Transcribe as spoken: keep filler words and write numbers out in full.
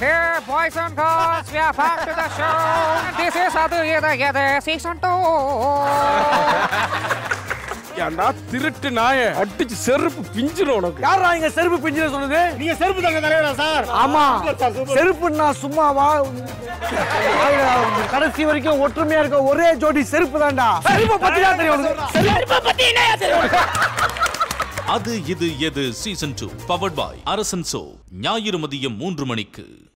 Hey boys and girls, we are back to the show. And this is Adhu Idhu Yedhu season two. ஏண்டா திருட்டு நாயே அடிச்சு செருப்பு பிஞ்சிரும் உனக்கு. யாரா இங்க செருப்பு பிஞ்சிர சொன்னது? நீங்க செருப்பு தாங்க தலைவரா சார்? ஆமா. செருப்புன்னா சும்மாவா? கடைசி வரைக்கும் ஒற்றுமையா இருக்க ஒரே ஜோடி செருப்பு தான்டா. செருப்பு பத்தி தான் தெரியும் உனக்கு. செருப்பு பத்தி என்னயா தெரியும்? அது இது எது season two powered by Arasan soap ஞாயிறு மதியம் மூன்று மணிக்கு.